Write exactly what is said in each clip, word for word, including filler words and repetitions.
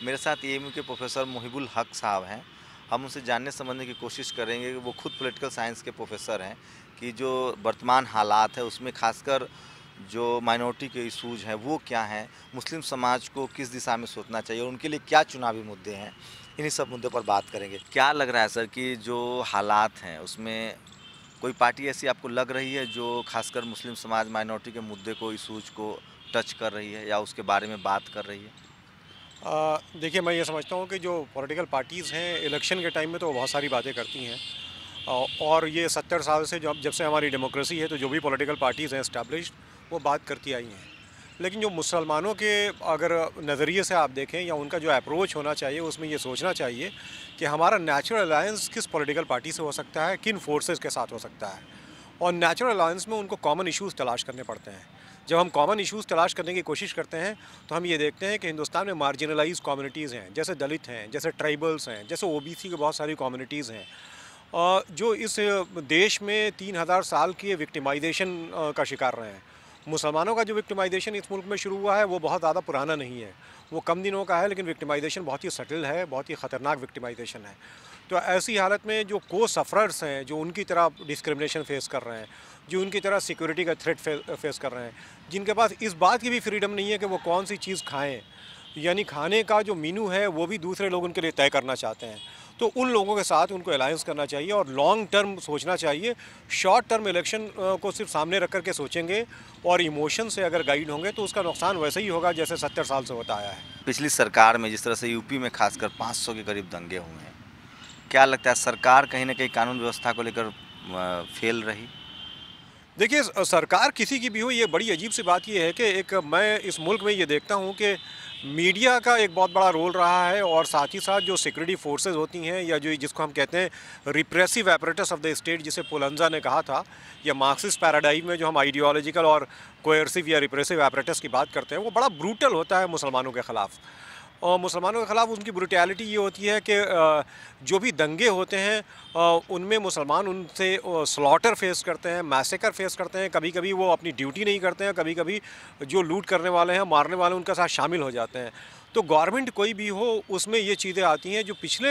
मेरे साथ एएमयू के प्रोफेसर मुहिबुल हक साहब हैं। हम उनसे जानने समझने की कोशिश करेंगे कि वो खुद पॉलिटिकल साइंस के प्रोफेसर हैं कि जो वर्तमान हालात है उसमें खासकर जो माइनॉरिटी के इशूज़ हैं वो क्या हैं, मुस्लिम समाज को किस दिशा में सोचना चाहिए और उनके लिए क्या चुनावी मुद्दे हैं, इन्हीं सब मुद्दों पर बात करेंगे। क्या लग रहा है सर कि जो हालात हैं उसमें कोई पार्टी ऐसी आपको लग रही है जो खासकर मुस्लिम समाज माइनॉरिटी के मुद्दे को, इशूज़ को टच कर रही है या उसके बारे में बात कर रही है? अ, देखिए, मैं ये समझता हूँ कि जो पॉलिटिकल पार्टीज़ हैं इलेक्शन के टाइम में तो बहुत सारी बातें करती हैं। अ, और ये सत्तर साल से जब जब से हमारी डेमोक्रेसी है तो जो भी पॉलिटिकल पार्टीज़ हैं एस्टैब्लिश्ड, वो बात करती आई हैं। लेकिन जो मुसलमानों के अगर नज़रिए से आप देखें या उनका जो अप्रोच होना चाहिए उसमें ये सोचना चाहिए कि हमारा नेचुरल अलायंस किस पॉलिटिकल पार्टी से हो सकता है, किन फोर्सेस के साथ हो सकता है। और नेचुरल अलायंस में उनको कॉमन इश्यूज़ तलाश करने पड़ते हैं। जब हम कॉमन इश्यूज़ तलाश करने की कोशिश करते हैं तो हम ये देखते हैं कि हिंदुस्तान में मार्जिनलाइज कम्युनिटीज़ हैं, जैसे दलित हैं, जैसे ट्राइबल्स हैं, जैसे ओबीसी की बहुत सारी कम्युनिटीज़ हैं, अ, जो इस देश में तीन हज़ार साल की विक्टिमाइजेशन का शिकार रहे हैं। मुसलमानों का जो विक्टिमाइजेशन इस मुल्क में शुरू हुआ है वो बहुत ज़्यादा पुराना नहीं है, वो कम दिनों का है, लेकिन विक्टिमाइजेशन बहुत ही सटल है, बहुत ही ख़तरनाक विक्टिमाइजेशन है। तो ऐसी हालत में जो को सफ़रर्स हैं, जो उनकी तरह डिस्क्रिमिनेशन फेस कर रहे हैं, जो उनकी तरह सिक्योरिटी का थ्रेट फे, फेस कर रहे हैं, जिनके पास इस बात की भी फ्रीडम नहीं है कि वो कौन सी चीज़ खाएँ, यानी खाने का जो मीनू है वो भी दूसरे लोग उनके लिए तय करना चाहते हैं। तो उन लोगों के साथ उनको अलायंस करना चाहिए और लॉन्ग टर्म सोचना चाहिए। शॉर्ट टर्म इलेक्शन को सिर्फ सामने रख कर के सोचेंगे और इमोशन से अगर गाइड होंगे तो उसका नुकसान वैसे ही होगा जैसे सत्तर साल से होता आया है। पिछली सरकार में जिस तरह से यूपी में खासकर पाँच सौ के करीब दंगे हुए हैं, क्या लगता है सरकार कहीं न कहीं कानून व्यवस्था को लेकर अ, फेल रही? देखिए, सरकार किसी की भी हो, ये बड़ी अजीब सी बात ये है कि एक मैं इस मुल्क में ये देखता हूँ कि मीडिया का एक बहुत बड़ा रोल रहा है और साथ ही साथ जो सिक्योरिटी फोर्सेस होती हैं या जो जिसको हम कहते हैं repressive apparatus of the state, जिसे पोलंजा ने कहा था, या मार्क्सिस्ट पैराडाइम में जो हम आइडियोलॉजिकल और कोएर्सिव या रिप्रेसिव एपरेटस की बात करते हैं, वो बड़ा ब्रूटल होता है मुसलमानों के ख़िलाफ़। और मुसलमानों के ख़िलाफ़ उनकी ब्रुटैलिटी ये होती है कि जो भी दंगे होते हैं उनमें मुसलमान उनसे स्लॉटर फेस करते हैं, मैसेकर फेस करते हैं। कभी कभी वो अपनी ड्यूटी नहीं करते हैं, कभी कभी जो लूट करने वाले हैं, मारने वाले, उनके साथ शामिल हो जाते हैं। तो गवर्नमेंट कोई भी हो उसमें ये चीज़ें आती हैं जो पिछले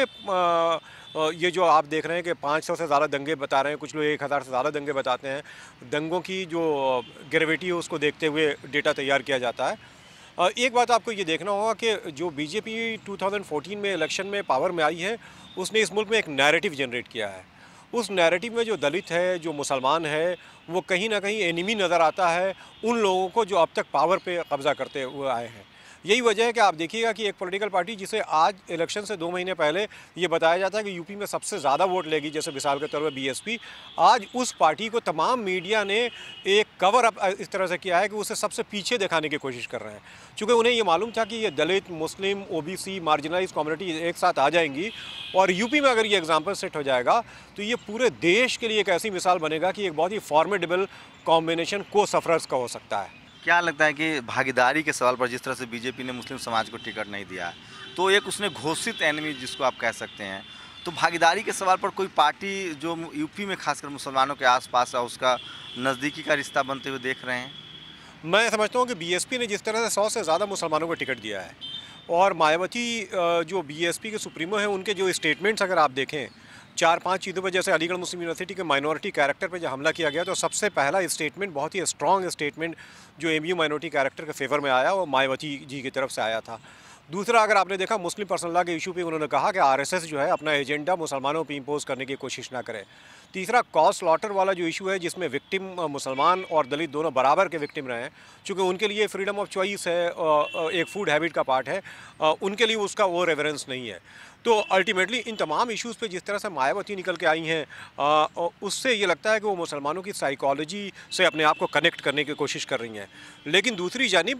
ये जो आप देख रहे हैं कि पाँच सौ से ज़्यादा दंगे बता रहे हैं, कुछ लोग एक हज़ार से ज़्यादा दंगे बताते हैं। दंगों की जो ग्रेविटी है उसको देखते हुए डेटा तैयार किया जाता है। एक बात आपको ये देखना होगा कि जो बीजेपी दो हज़ार चौदह में इलेक्शन में पावर में आई है, उसने इस मुल्क में एक नैरेटिव जनरेट किया है। उस नैरेटिव में जो दलित है, जो मुसलमान है, वो कहीं ना कहीं एनिमी नज़र आता है उन लोगों को जो अब तक पावर पे कब्ज़ा करते हुए आए हैं। यही वजह है कि आप देखिएगा कि एक पॉलिटिकल पार्टी जिसे आज इलेक्शन से दो महीने पहले ये बताया जाता है कि यूपी में सबसे ज़्यादा वोट लेगी, जैसे मिसाल के तौर पर बीएसपी, आज उस पार्टी को तमाम मीडिया ने एक कवर अप इस तरह से किया है कि उसे सबसे पीछे दिखाने की कोशिश कर रहे हैं। चूँकि उन्हें ये मालूम था कि ये Dalit, Muslim, OBC, marginalise community एक साथ आ जाएंगी और यूपी में अगर ये एग्जाम्पल सेट हो जाएगा तो ये पूरे देश के लिए एक ऐसी मिसाल बनेगा कि एक बहुत ही फॉर्मेडेबल कॉम्बिनेशन को सफरर्स का हो सकता है। क्या लगता है कि भागीदारी के सवाल पर जिस तरह से बीजेपी ने मुस्लिम समाज को टिकट नहीं दिया है, तो एक उसने घोषित एनिमी जिसको आप कह सकते हैं, तो भागीदारी के सवाल पर कोई पार्टी जो यूपी में खासकर मुसलमानों के आसपास है उसका नज़दीकी का रिश्ता बनते हुए देख रहे हैं? मैं समझता हूँ कि बीएसपी ने जिस तरह से सौ से ज़्यादा मुसलमानों को टिकट दिया है और मायावती जो बीएसपी के सुप्रीमो हैं, उनके जो स्टेटमेंट्स अगर आप देखें चार पांच चीज़ों पर, जैसे अलीगढ़ मुस्लिम यूनिवर्सिटी के माइनॉरिटी कैरेक्टर पर जब हमला किया गया तो सबसे पहला स्टेटमेंट, बहुत ही स्ट्रॉन्ग स्टेटमेंट जो एमयू माइनॉरिटी कैरेक्टर के फेवर में आया वो मायावती जी की तरफ से आया था। दूसरा, अगर आपने देखा मुस्लिम पर्सनल लॉ के इशू पे उन्होंने कहा कि आरएसएस जो है अपना एजेंडा मुसलमानों पे इंपोज करने की कोशिश ना करे। तीसरा, कॉज स्लॉटर वाला जो इशू है जिसमें विक्टिम मुसलमान और दलित दोनों बराबर के विक्टिम रहे हैं, चूँकि उनके लिए फ्रीडम ऑफ चॉइस है, एक फूड हैबिट का पार्ट है, उनके लिए उसका वो रेफरेंस नहीं है। तो अल्टीमेटली इन तमाम इश्यूज़ पे जिस तरह से मायावती निकल के आई हैं, उससे ये लगता है कि वो मुसलमानों की साइकोलॉजी से अपने आप को कनेक्ट करने की कोशिश कर रही हैं। लेकिन दूसरी जानिब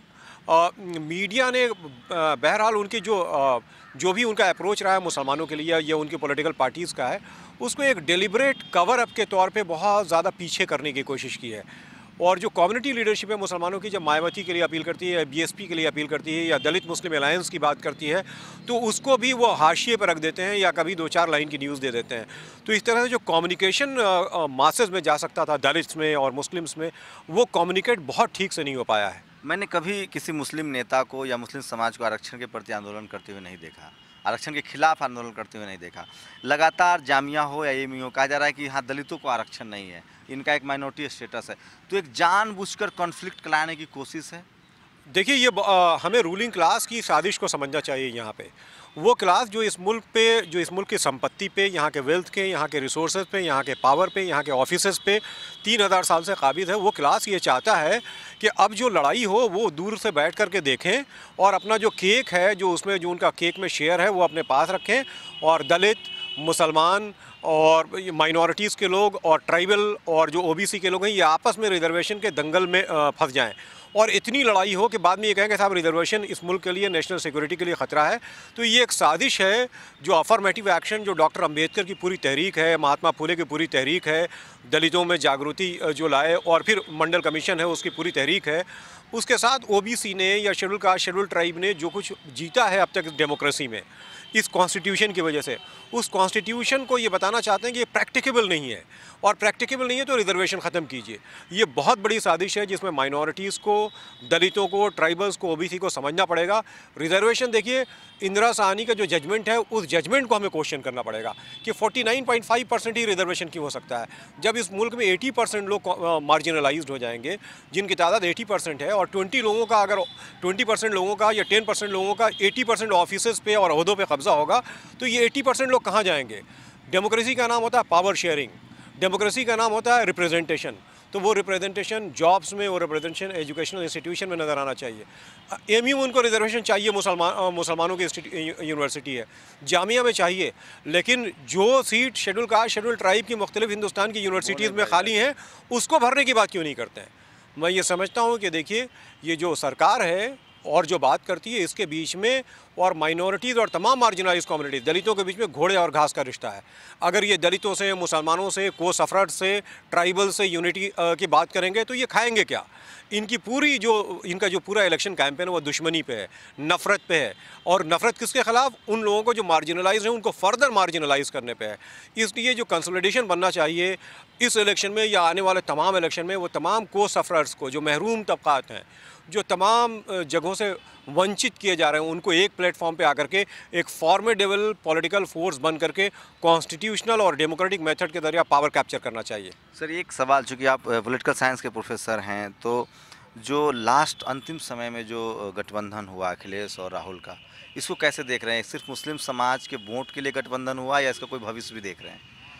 मीडिया ने बहरहाल उनकी जो आ, जो भी उनका अप्रोच रहा है मुसलमानों के लिए या उनकी पॉलिटिकल पार्टीज़ का है, उसको एक डेलिब्रेट कवर अप के तौर पे बहुत ज़्यादा पीछे करने की कोशिश की है। और जो कम्युनिटी लीडरशिप है मुसलमानों की, जब मायावती के लिए अपील करती है या बीएसपी के लिए अपील करती है या दलित मुस्लिम अलायंस की बात करती है, तो उसको भी वो हाशिए पर रख देते हैं या कभी दो चार लाइन की न्यूज़ दे देते हैं। तो इस तरह से जो कम्युनिकेशन मासेस में जा सकता था दलित्स में और मुस्लिम्स में, वो कम्युनिकेट बहुत ठीक से नहीं हो पाया है। मैंने कभी किसी मुस्लिम नेता को या मुस्लिम समाज को आरक्षण के प्रति आंदोलन करते हुए नहीं देखा, आरक्षण के खिलाफ आंदोलन करते हुए नहीं देखा। लगातार जामिया हो या एएमयू हो, कहा जा रहा है कि हाँ दलितों को आरक्षण नहीं है, इनका एक माइनॉरिटी स्टेटस है, तो एक जानबूझकर कॉन्फ्लिक्ट लाने की कोशिश है। देखिए ये आ, हमें रूलिंग क्लास की साजिश को समझना चाहिए। यहाँ पे वो क्लास जो इस मुल्क पे, जो इस मुल्क की संपत्ति पे, यहाँ के वेल्थ के, यहाँ के रिसोर्सेज पे, यहाँ के पावर पे, यहाँ के ऑफिसेज पे तीन हज़ार साल से काबिज है, वो क्लास ये चाहता है कि अब जो लड़ाई हो वो दूर से बैठ कर के देखें और अपना जो केक है, जो उसमें जो उनका केक में शेयर है, वो अपने पास रखें और दलित, मुसलमान और माइनॉरिटीज़ के लोग और ट्राइबल और जो ओबीसी के लोग हैं, ये आपस में रिजर्वेशन के दंगल में फंस जाएं और इतनी लड़ाई हो कि बाद में ये कहें कि साहब रिजर्वेशन इस मुल्क के लिए, नेशनल सिक्योरिटी के लिए ख़तरा है। तो ये एक साजिश है जो अफर्मेटिव एक्शन, जो डॉक्टर अंबेडकर की पूरी तहरीक है, महात्मा फुले की पूरी तहरीक है, दलितों में जागृति जो लाए और फिर मंडल कमीशन है उसकी पूरी तहरीक है, उसके साथ ओबीसी ने या शेड्यूल कास्ट, शेड्यूल ट्राइब ने जो कुछ जीता है अब तक डेमोक्रेसी में इस कॉन्स्टिट्यूशन की वजह से, उस कॉन्स्टिट्यूशन को ये बताना चाहते हैं कि ये प्रैक्टिकेबल नहीं है और प्रैक्टिकेबल नहीं है तो रिजर्वेशन ख़त्म कीजिए। ये बहुत बड़ी साजिश है जिसमें माइनॉरिटीज़ को, दलितों को, ट्राइबल्स को, ओबीसी को समझना पड़ेगा। रिजर्वेशन देखिए, इंदिरा साहनी का जो जजमेंट है उस जजमेंट को हमें क्वेश्चन करना पड़ेगा कि उनचास पॉइंट पाँच परसेंट ही रिजर्वेशन क्यों हो सकता है, जब इस मुल्क में अस्सी परसेंट लोग मार्जिनलाइज्ड हो जाएंगे, जिनकी तादाद अस्सी परसेंट है, और बीस लोगों का अगर बीस परसेंट लोगों का या दस परसेंट लोगों का अस्सी परसेंट ऑफिसेज पे और ओहदों पे कब्जा होगा, तो ये अस्सी परसेंट लोग कहाँ जाएंगे। डेमोक्रेसी का नाम होता है पावर शेयरिंग, डेमोक्रेसी का नाम होता है रिप्रेजेंटेशन। तो वो रिप्रेजेंटेशन जॉब्स में, वो रिप्रेजेंटेशन एजुकेशनल इंस्टीट्यूशन में नज़र आना चाहिए। एमयू उनको रिजर्वेशन चाहिए, मुसलमान मुसलमानों की यूनिवर्सिटी है, जामिया में चाहिए, लेकिन जो seat scheduled caste, scheduled tribe की मुख्तलिफ हिंदुस्तान की यूनिवर्सिटीज़ में खाली हैं, उसको भरने की बात क्यों नहीं करते हैं। मैं ये समझता हूँ कि देखिए ये जो सरकार है और जो बात करती है, इसके बीच में और माइनॉरिटीज़ और तमाम मार्जिनलाइज कम्युनिटीज़, दलितों के बीच में घोड़े और घास का रिश्ता है। अगर ये दलितों से, मुसलमानों से, को सफरट से, ट्राइबल से यूनिटी की बात करेंगे तो ये खाएंगे क्या। इनकी पूरी जो इनका जो पूरा इलेक्शन कैंपेन है वो दुश्मनी पे है, नफ़रत पे है, और नफ़रत किसके ख़िलाफ़, उन लोगों को जो मार्जिनलाइज हैं उनको फर्दर मार्जिनलाइज करने पे है। इसलिए जो कंसोलिडेशन बनना चाहिए इस इलेक्शन में या आने वाले तमाम इलेक्शन में, वो तमाम को सफरर्स को, जो महरूम तबक़ात हैं, जो तमाम जगहों से वंचित किए जा रहे हैं, उनको एक प्लेटफॉर्म पे आकर के एक फॉर्मेडेबल पॉलिटिकल फोर्स बन करके कॉन्स्टिट्यूशनल और डेमोक्रेटिक मेथड के जरिए पावर कैप्चर करना चाहिए। सर एक सवाल, चूँकि आप पॉलिटिकल साइंस के प्रोफेसर हैं, तो जो लास्ट अंतिम समय में जो गठबंधन हुआ अखिलेश और राहुल का, इसको कैसे देख रहे हैं? सिर्फ मुस्लिम समाज के वोट के लिए गठबंधन हुआ या इसका कोई भविष्य भी देख रहे हैं?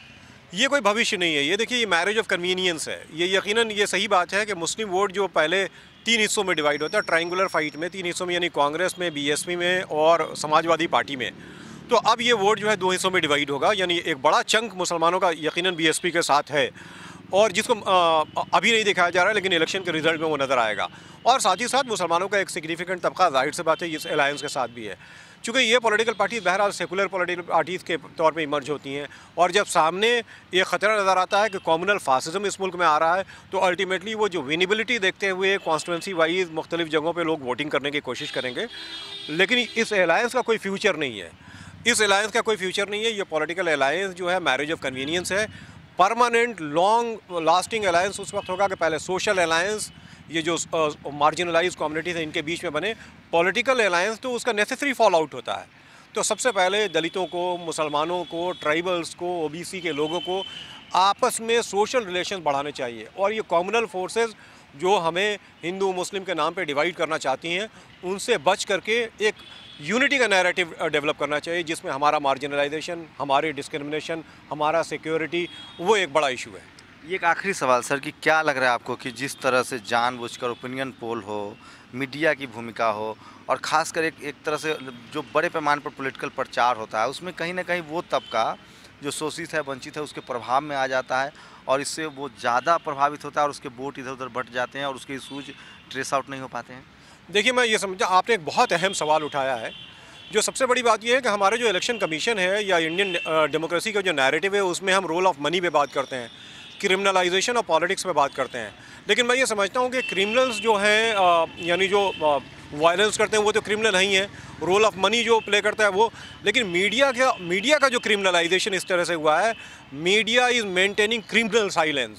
ये कोई भविष्य नहीं है, ये देखिए ये मैरिज ऑफ कन्वीनियंस है। ये यकीनन ये सही बात है कि मुस्लिम वोट जो पहले तीन हिस्सों में डिवाइड होता है, ट्रायंगुलर फाइट में तीन हिस्सों में, यानी कांग्रेस में, बीएसपी में और समाजवादी पार्टी में, तो अब ये वोट जो है दो हिस्सों में डिवाइड होगा। यानी एक बड़ा चंक मुसलमानों का यकीनन बीएसपी के साथ है और जिसको अभी नहीं दिखाया जा रहा है, लेकिन इलेक्शन के रिजल्ट में वो नज़र आएगा। और साथ ही साथ मुसलमानों का एक सिग्निफिकेंट तबका जाहिर से बात है इस अलायंस के साथ भी है, चूँकि ये पॉलिटिकल पार्टी बहरहाल सेकुलर पॉलिटिकल पार्टीज़ के तौर पे इमर्ज होती हैं, और जब सामने ये ख़तरा नज़र आता है कि कॉम्युनल फासिज्म इस मुल्क में आ रहा है, तो अल्टीमेटली वो जो विनिबिलिटी देखते हुए कॉन्स्टिट्यूंसी वाइज मुख्तलिफ जगहों पे लोग वोटिंग करने की कोशिश करेंगे। लेकिन इस अलायंस का कोई फ्यूचर नहीं है, इस अलायंस का कोई फ्यूचर नहीं है। ये पॉलिटिकल अलायंस जो है मैरिज ऑफ कन्वीनियंस है। परमानेंट लॉन्ग लास्टिंग अलायंस उस वक्त होगा कि पहले सोशल अलायंस, ये जो मार्जिनलाइज कम्युनिटीज़ हैं इनके बीच में बने। पॉलिटिकल अलायंस तो उसका नेसेसरी फॉल आउट होता है। तो सबसे पहले दलितों को, मुसलमानों को, ट्राइबल्स को, ओबीसी के लोगों को आपस में सोशल रिलेशन बढ़ाने चाहिए, और ये कम्युनल फोर्सेस जो हमें हिंदू मुस्लिम के नाम पे डिवाइड करना चाहती हैं, उनसे बच करके एक यूनिटी का नैरेटिव डेवलप करना चाहिए, जिसमें हमारा मार्जिनलाइजेशन, हमारी डिस्क्रिमिनेशन, हमारा सिक्योरिटी, वो एक बड़ा इशू है। ये एक आखिरी सवाल सर, कि क्या लग रहा है आपको कि जिस तरह से जानबूझकर ओपिनियन पोल हो, मीडिया की भूमिका हो, और ख़ासकर एक एक तरह से जो बड़े पैमाने पर पॉलिटिकल प्रचार होता है, उसमें कहीं ना कहीं वो तबका जो शोषित है, वंचित है, उसके प्रभाव में आ जाता है और इससे वो ज़्यादा प्रभावित होता है और उसके वोट इधर उधर बट जाते हैं और उसके इशूज ट्रेस आउट नहीं हो पाते हैं? देखिए, मैं ये समझा आपने एक बहुत अहम सवाल उठाया है। जो सबसे बड़ी बात यह है कि हमारे जो इलेक्शन कमीशन है या इंडियन डेमोक्रेसी का जो नैरेटिव है, उसमें हम रोल ऑफ मनी पे बात करते हैं, क्रिमिनलाइजेशन और पॉलिटिक्स में बात करते हैं। लेकिन मैं ये समझता हूँ कि क्रिमिनल्स जो हैं, यानी जो वायलेंस करते हैं, वो तो क्रिमिनल नहीं है, रोल ऑफ मनी जो प्ले करता है वो। लेकिन मीडिया का मीडिया का जो क्रिमिनलाइजेशन इस तरह से हुआ है, media is maintaining criminal silence,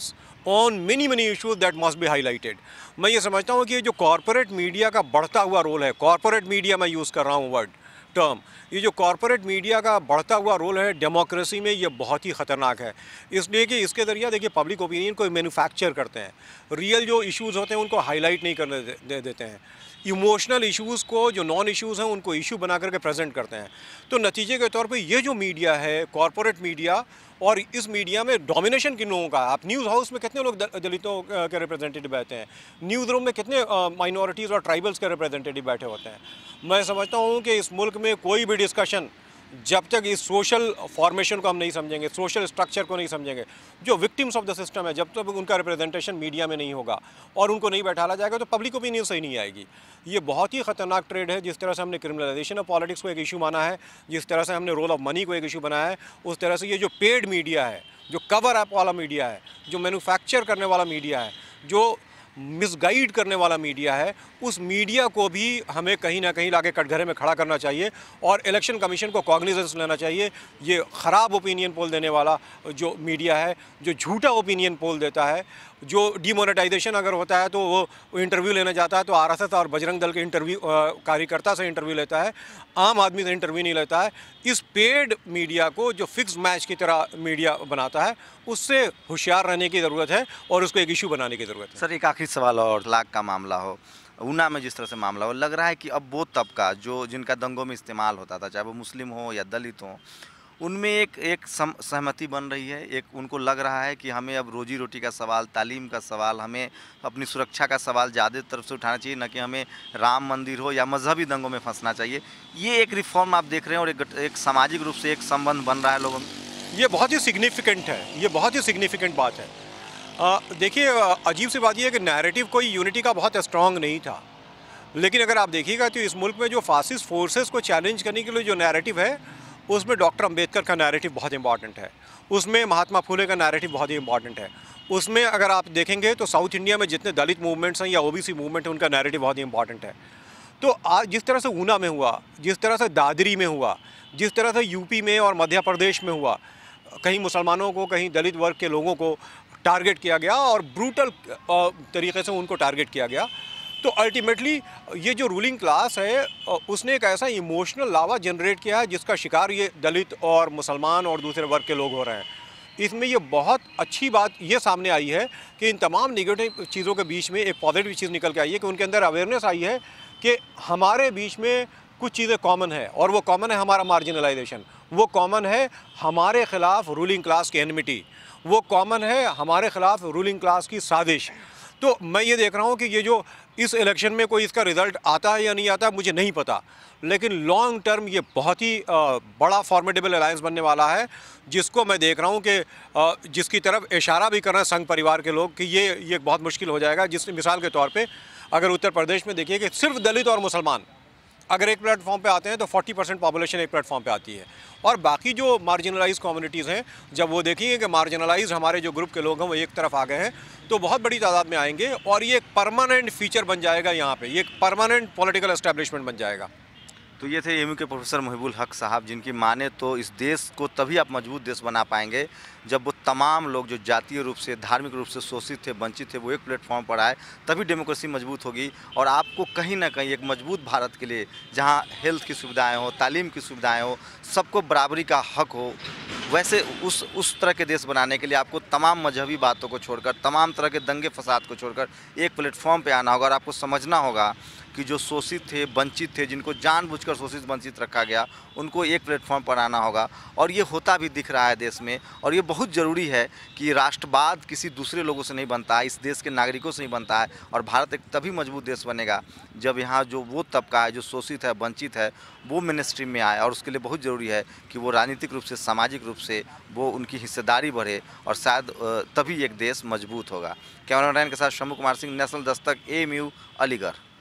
on many many issues that must be highlighted. मैं ये समझता हूँ कि ये जो कॉरपोरेट मीडिया का बढ़ता हुआ रोल है, कॉरपोरेट मीडिया मैं यूज़ कर रहा हूँ वर्ड टर्म, ये जो कॉरपोरेट मीडिया का बढ़ता हुआ रोल है डेमोक्रेसी में, ये बहुत ही ख़तरनाक है। इसलिए कि इसके ज़रिए देखिए पब्लिक ओपिनियन को मैन्युफैक्चर करते हैं, रियल जो इश्यूज़ होते हैं उनको हाईलाइट नहीं करने दे, दे देते हैं, इमोशनल इश्यूज़ को, जो नॉन इश्यूज़ हैं उनको इशू बना करके प्रेजेंट करते हैं। तो नतीजे के तौर पे ये जो मीडिया है, कॉरपोरेट मीडिया, और इस मीडिया में डोमिनेशन किन लोगों का, आप न्यूज़ हाउस में कितने लोग दलितों के रिप्रेजेंटेटिव बैठे हैं, न्यूज़ रूम में कितने माइनॉरिटीज़ और ट्राइबल्स के रिप्रेजेंटेटिव बैठे होते हैं। मैं समझता हूँ कि इस मुल्क में कोई भी डिस्कशन जब तक इस सोशल फॉर्मेशन को हम नहीं समझेंगे, सोशल स्ट्रक्चर को नहीं समझेंगे, जो विक्टिम्स ऑफ द सिस्टम है, जब तक उनका रिप्रेजेंटेशन मीडिया में नहीं होगा और उनको नहीं बैठाला जाएगा तो पब्लिक ओपिनियन सही नहीं आएगी। ये बहुत ही ख़तरनाक ट्रेड है। जिस तरह से हमने क्रिमिनलाइजेशन ऑफ पॉलिटिक्स को एक इशू माना है, जिस तरह से हमने रोल ऑफ मनी को एक इशू बनाया है, उस तरह से ये जो पेड मीडिया है, जो कवर अप वाला मीडिया है, जो मैन्युफैक्चर करने वाला मीडिया है, जो मिसगाइड करने वाला मीडिया है, उस मीडिया को भी हमें कहीं ना कहीं लाके कटघरे में खड़ा करना चाहिए और इलेक्शन कमीशन को कॉग्निजेंस लेना चाहिए। ये ख़राब ओपिनियन पोल देने वाला जो मीडिया है, जो झूठा ओपिनियन पोल देता है, जो डिमोनेटाइजेशन अगर होता है तो वो इंटरव्यू लेने जाता है तो आरएसएस और बजरंग दल के इंटरव्यू कार्यकर्ता से इंटरव्यू लेता है, आम आदमी से इंटरव्यू नहीं लेता है। इस पेड मीडिया को जो फिक्स मैच की तरह मीडिया बनाता है, उससे होशियार रहने की ज़रूरत है और उसको एक इशू बनाने की ज़रूरत है। सर एक आखिरी सवाल, और लाख का मामला हो, ऊना में जिस तरह से मामला हो, लग रहा है कि अब वो तबका जो जिनका दंगों में इस्तेमाल होता था, चाहे वो मुस्लिम हो या दलित हो, उनमें एक एक सहमति बन रही है। एक उनको लग रहा है कि हमें अब रोजी रोटी का सवाल, तालीम का सवाल, हमें अपनी सुरक्षा का सवाल ज़्यादा तरफ से उठाना चाहिए, न कि हमें राम मंदिर हो या मजहबी दंगों में फंसना चाहिए। ये एक रिफॉर्म आप देख रहे हैं और एक, एक सामाजिक रूप से एक संबंध बन रहा है लोगों में। ये बहुत ही सिग्निफिकेंट है, ये बहुत ही सिग्निफिकेंट बात है। देखिए अजीब सी बात यह है कि नैरेटिव कोई यूनिटी का बहुत स्ट्रॉन्ग नहीं था, लेकिन अगर आप देखिएगा तो इस मुल्क में जो फासिस्ट फोर्सेस को चैलेंज करने के लिए जो नैरेटिव है, उसमें डॉक्टर अंबेडकर का नैरेटिव बहुत इंपॉर्टेंट है, उसमें महात्मा फुले का नैरेटिव बहुत ही इंपॉर्टेंट है, उसमें अगर आप देखेंगे तो साउथ इंडिया में जितने दलित मूवमेंट्स हैं या ओबीसी मूवमेंट है, उनका नैरेटिव बहुत ही इंपॉर्टेंट है। तो आज जिस तरह से ऊना में हुआ, जिस तरह से दादरी में हुआ, जिस तरह से यूपी में और मध्य प्रदेश में हुआ, कहीं मुसलमानों को, कहीं दलित वर्ग के लोगों को टारगेट किया गया और ब्रूटल तरीके से उनको टारगेट किया गया, तो अल्टीमेटली ये जो रूलिंग क्लास है उसने एक ऐसा इमोशनल लावा जनरेट किया है जिसका शिकार ये दलित और मुसलमान और दूसरे वर्ग के लोग हो रहे हैं। इसमें ये बहुत अच्छी बात ये सामने आई है कि इन तमाम निगेटिव चीज़ों के बीच में एक पॉजिटिव चीज़ निकल के आई है कि उनके अंदर अवेयरनेस आई है कि हमारे बीच में कुछ चीज़ें कॉमन है, और वो कॉमन है हमारा मार्जिनलाइजेशन, वो कॉमन है हमारे ख़िलाफ़ रूलिंग क्लास की एनिमिटी, वो कॉमन है हमारे ख़िलाफ़ रूलिंग क्लास की साजिश। तो मैं ये देख रहा हूँ कि ये जो इस इलेक्शन में कोई इसका रिज़ल्ट आता है या नहीं आता मुझे नहीं पता, लेकिन लॉन्ग टर्म ये बहुत ही बड़ा फॉर्मेडेबल अलायंस बनने वाला है, जिसको मैं देख रहा हूँ कि जिसकी तरफ इशारा भी कर रहे हैं संघ परिवार के लोग कि ये ये बहुत मुश्किल हो जाएगा। जिस मिसाल के तौर पे अगर उत्तर प्रदेश में देखिए कि सिर्फ दलित और मुसलमान अगर एक प्लेटफॉर्म पे आते हैं तो चालीस परसेंट पॉपुलेशन एक प्लेटफॉर्म पे आती है, और बाकी जो मार्जिनलाइज कम्युनिटीज़ हैं, जब वो देखेंगे कि मार्जिनलाइज हमारे जो ग्रुप के लोग हैं वो एक तरफ आ गए हैं, तो बहुत बड़ी तादाद में आएंगे और ये एक परमानेंट फीचर बन जाएगा यहाँ पे, ये एक परमानेंट पॉलिटिकल एस्टेब्लिशमेंट बन जाएगा। तो ये थे एमयू के प्रोफेसर मुहिबुल हक साहब, जिनकी माने तो इस देश को तभी आप मजबूत देश बना पाएंगे जब वो तमाम लोग जो जातीय रूप से, धार्मिक रूप से शोषित थे, वंचित थे, वो एक प्लेटफॉर्म पर आए, तभी डेमोक्रेसी मजबूत होगी। और आपको कहीं ना कहीं एक मजबूत भारत के लिए, जहाँ हेल्थ की सुविधाएं हो, तालीम की सुविधाएं हो, सबको बराबरी का हक हो, वैसे उस उस तरह के देश बनाने के लिए आपको तमाम मजहबी बातों को छोड़कर, तमाम तरह के दंगे फसाद को छोड़कर एक प्लेटफॉर्म पे आना होगा। और आपको समझना होगा कि जो शोषित थे, वंचित थे, जिनको जानबूझकर शोषित वंचित रखा गया, उनको एक प्लेटफॉर्म पर आना होगा। और ये होता भी दिख रहा है देश में, और ये बहुत ज़रूरी है कि राष्ट्रवाद किसी दूसरे लोगों से नहीं बनता है, इस देश के नागरिकों से नहीं बनता है। और भारत एक तभी मजबूत देश बनेगा जब यहाँ जो वो तबका है जो शोषित है, वंचित है, वो मेन स्ट्रीम में आए। और उसके लिए बहुत ज़रूरी है कि वो राजनीतिक रूप से, सामाजिक रूप से वो उनकी हिस्सेदारी बढ़े, और शायद तभी एक देश मजबूत होगा। कैमरामैन के साथ शम्भू कुमार सिंह, नेशनल दस्तक, एएमयू, अलीगढ़।